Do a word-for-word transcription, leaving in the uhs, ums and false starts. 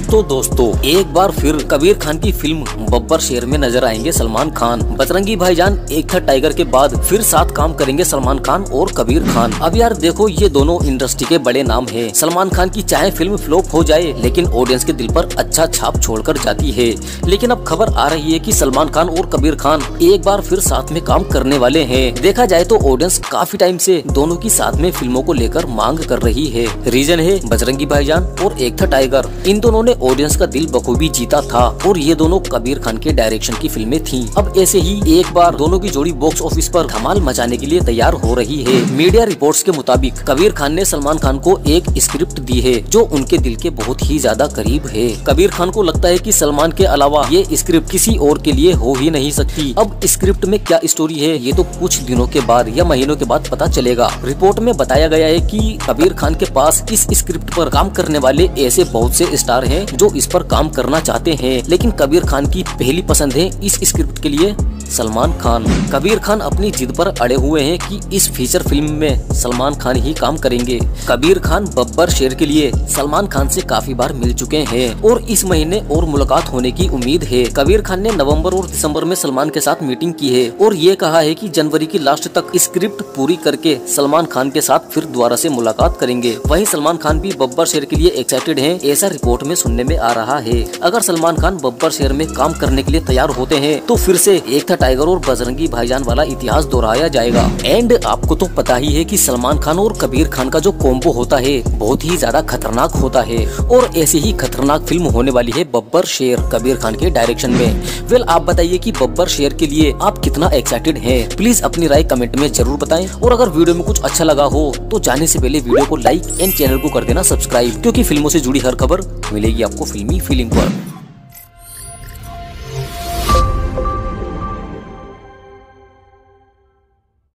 तो दोस्तों एक बार फिर कबीर खान की फिल्म बब्बर शेर में नजर आएंगे सलमान खान। बजरंगी भाईजान एक था टाइगर के बाद फिर साथ काम करेंगे सलमान खान और कबीर खान। अब यार देखो ये दोनों इंडस्ट्री के बड़े नाम हैं। सलमान खान की चाहे फिल्म फ्लॉप हो जाए लेकिन ऑडियंस के दिल पर अच्छा छाप छोड़कर जाती है। लेकिन अब खबर आ रही है कि सलमान खान और कबीर खान एक बार फिर साथ में काम करने वाले हैं। देखा जाए तो ऑडियंस काफी टाइम से दोनों की साथ में फिल्मों को लेकर मांग कर रही है। रीजन है बजरंगी भाईजान और एक था टाइगर। इन दोनों ने ऑडियंस का दिल बखूबी जीता था और ये दोनों कबीर खान के डायरेक्शन की फिल्में थीं। अब ऐसे ही एक बार दोनों की जोड़ी बॉक्स ऑफिस पर धमाल मचाने के लिए तैयार हो रही है। मीडिया रिपोर्ट्स के मुताबिक कबीर खान ने सलमान खान को एक स्क्रिप्ट दी है जो उनके दिल के बहुत ही ज्यादा करीब है। कबीर खान को लगता है कि सलमान के अलावा ये स्क्रिप्ट किसी और के लिए हो ही नहीं सकती। अब स्क्रिप्ट में क्या स्टोरी है ये तो कुछ दिनों के बाद या महीनों के बाद पता चलेगा। रिपोर्ट में बताया गया है कि कबीर खान के पास इस स्क्रिप्ट पर काम करने वाले ऐसे बहुत से स्टार हैं जो इस पर काम करना चाहते हैं, लेकिन कबीर खान की पहली पसंद है इस स्क्रिप्ट के लिए सलमान खान। कबीर खान अपनी जिद पर अड़े हुए हैं कि इस फीचर फिल्म में सलमान खान ही काम करेंगे। कबीर खान बब्बर शेर के लिए सलमान खान से काफी बार मिल चुके हैं और इस महीने और मुलाकात होने की उम्मीद है। कबीर खान ने नवंबर और दिसंबर में सलमान के साथ मीटिंग की है और ये कहा है कि जनवरी की लास्ट तक स्क्रिप्ट पूरी करके सलमान खान के साथ फिर दोबारा से मुलाकात करेंगे। वहीं सलमान खान भी बब्बर शेर के लिए एक्साइटेड हैं, ऐसा रिपोर्ट में सुनने में आ रहा है। अगर सलमान खान बब्बर शेर में काम करने के लिए तैयार होते हैं तो फिर से एक था टाइगर और बजरंगी भाईजान वाला इतिहास दोहराया जाएगा। एंड आपको तो पता ही है कि सलमान खान और कबीर खान का जो कॉम्बो होता है बहुत ही ज्यादा खतरनाक होता है और ऐसी ही खतरनाक फिल्म होने वाली है बब्बर शेर कबीर खान के डायरेक्शन में। वेल आप बताइए कि बब्बर शेर के लिए आप कितना एक्साइटेड हैं? प्लीज अपनी राय कमेंट में जरूर बताएं और अगर वीडियो में कुछ अच्छा लगा हो तो जाने से पहले वीडियो को लाइक एंड चैनल को कर देना सब्सक्राइब, क्योंकि फिल्मों से जुड़ी हर खबर मिलेगी आपको फिल्मी फीलिंग पर।